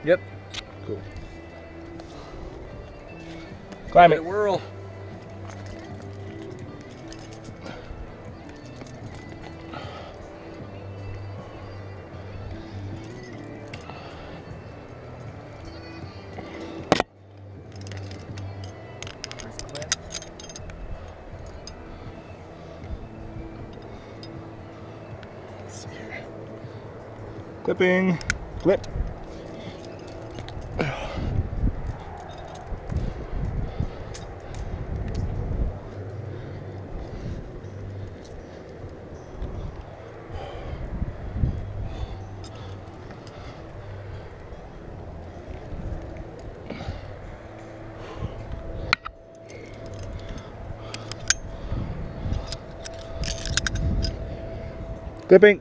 Yep. Cool. Climb it. Whirl. Clipping. Clip. Clipping.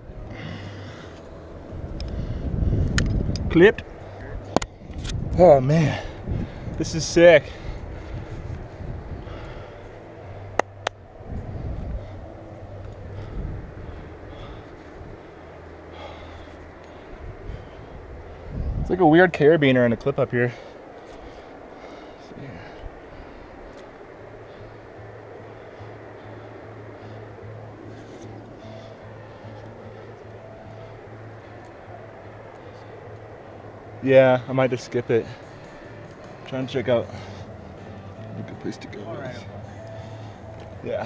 Clipped. Oh man, this is sick. It's like a weird carabiner and a clip up here. Yeah, I might just skip it. Trying to check out a good place to go. All right. Yeah.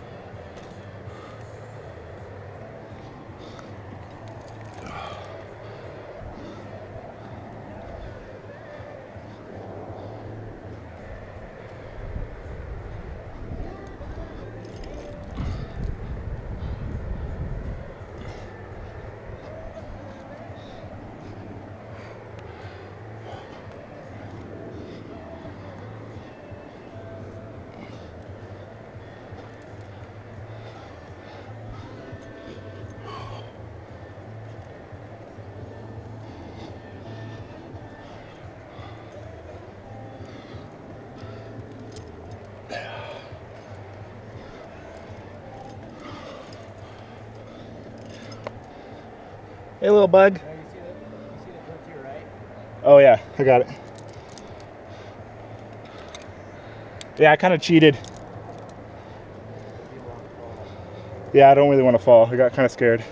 Hey, little bug. You see the clip to your right? Oh yeah, I got it. Yeah, I kind of cheated. Yeah, I don't really want to fall. I got kind of scared.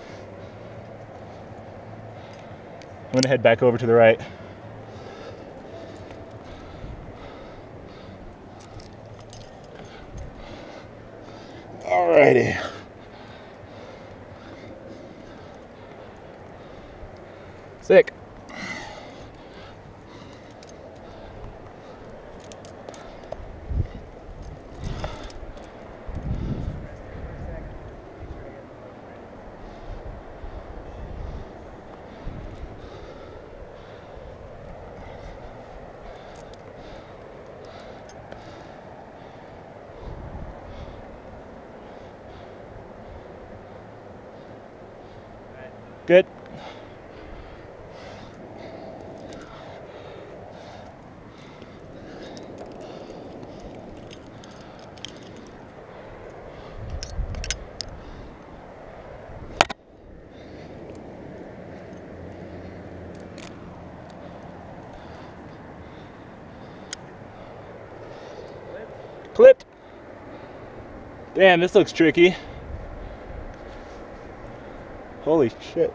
I'm gonna head back over to the right. Alrighty. Sick. Good. Clipped. Damn, this looks tricky. Holy shit.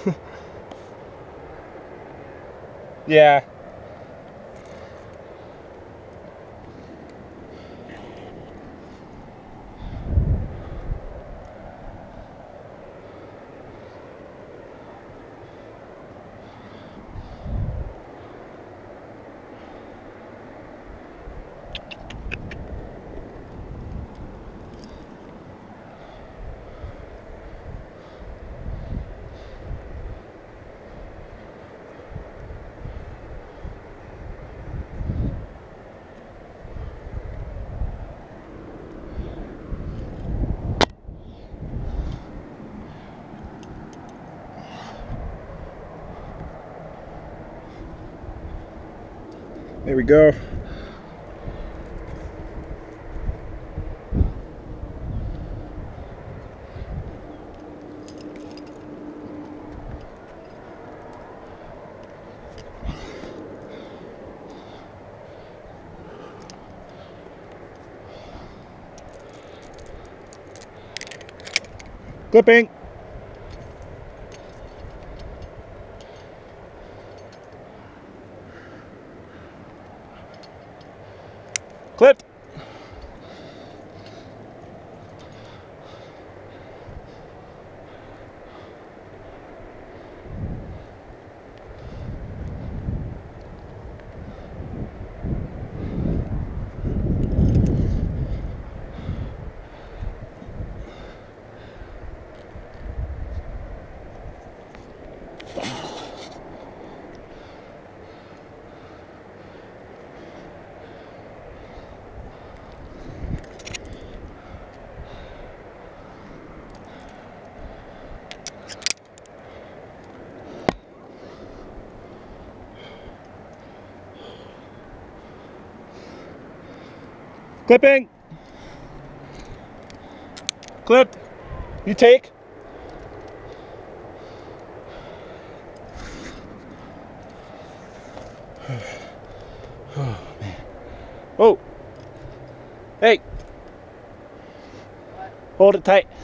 Yeah. There we go. Clipping. Clipped. Clipping. Clipped. You take. Oh, man. Oh. Hey. What? Hold it tight.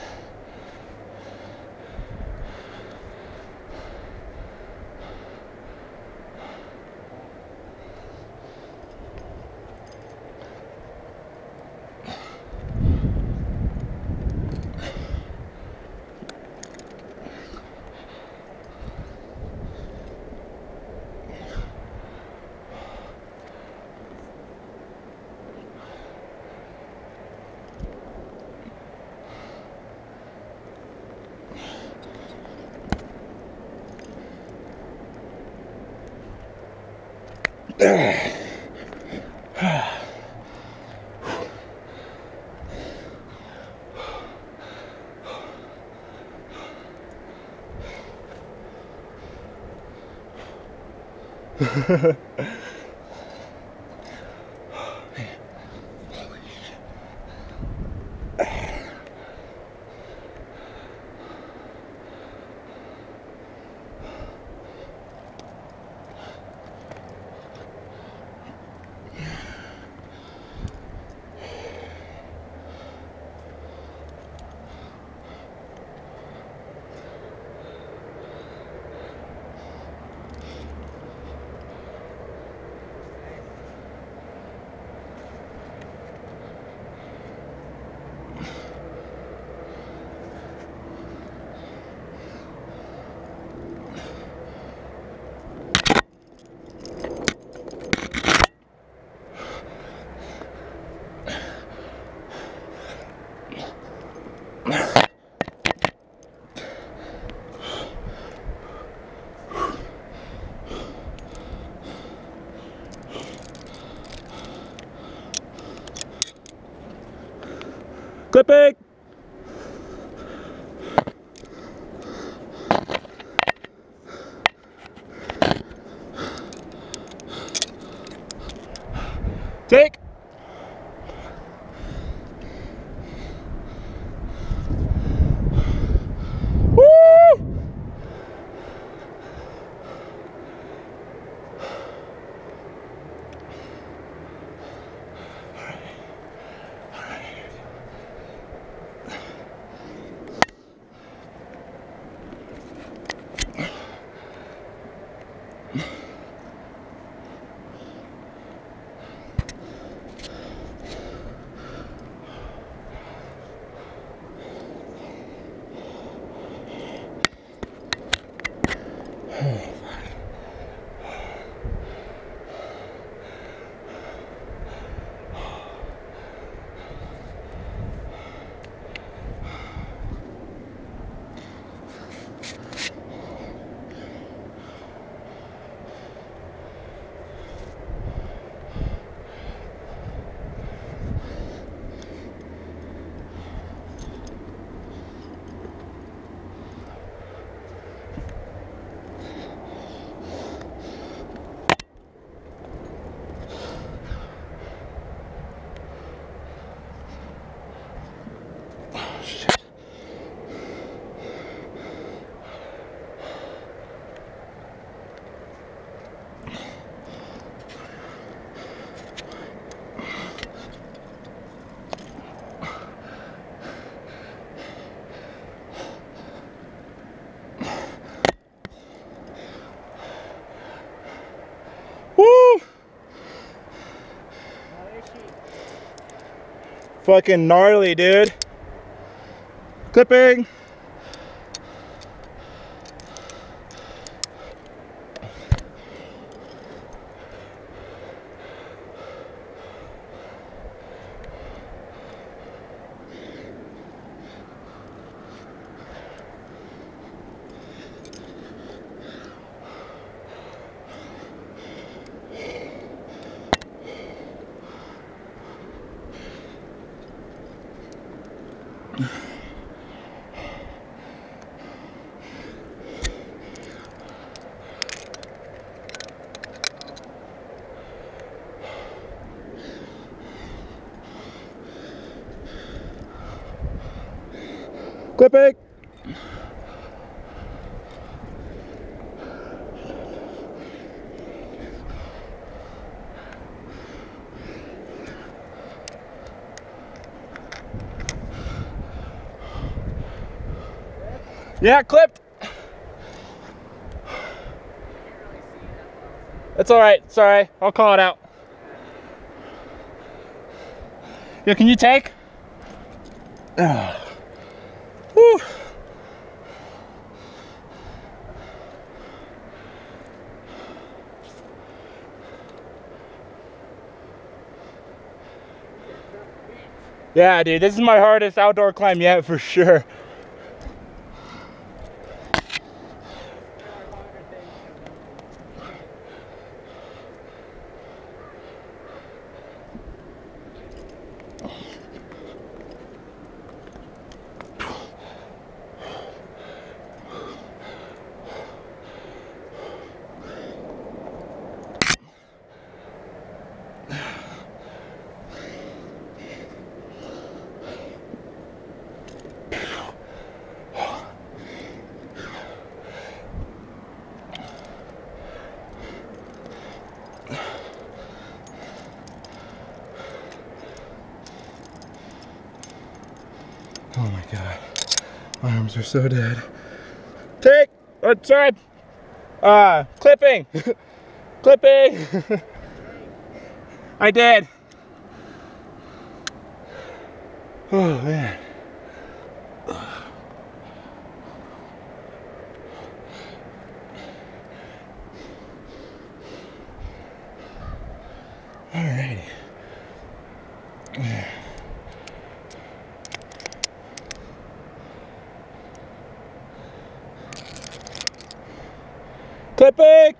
Clipping. Take. Woo! fucking gnarly, dude. Clipping. Clipping. Yeah, clipped. It's all right. Sorry, I'll call it out. Yeah, can you take? Whew. Yeah, dude, this is my hardest outdoor climb yet for sure. Oh my god, my arms are so dead. Take, sorry, clipping, clipping. I did. Oh man. Alrighty. Clipping!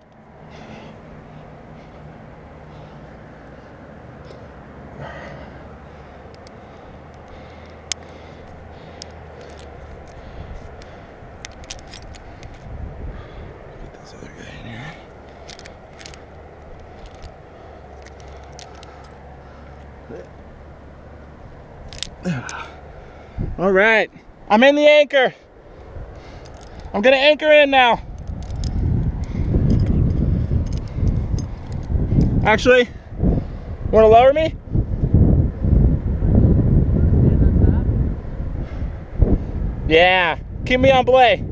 Get this other guy in here. All right, I'm in the anchor. I'm gonna anchor in now. Actually, wanna lower me? Yeah, keep me on belay.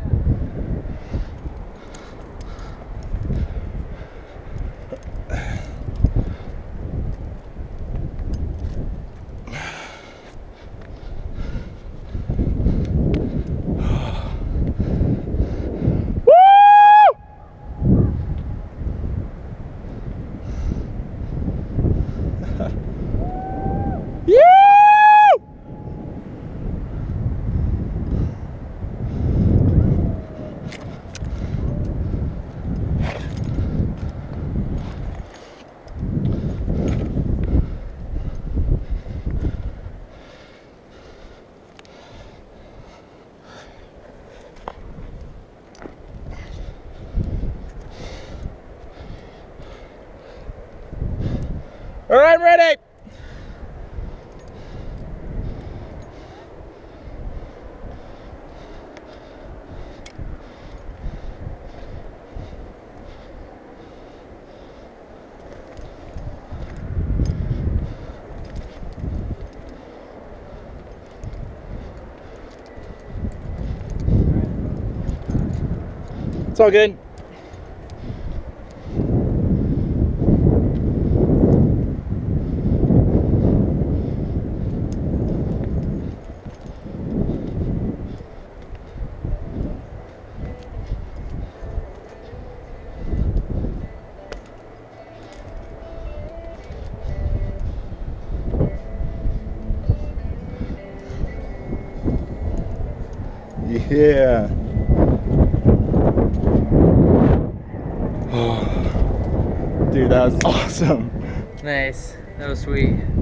All right, I'm ready. It's all good. Yeah. Oh, dude, that was awesome. Nice. That was sweet.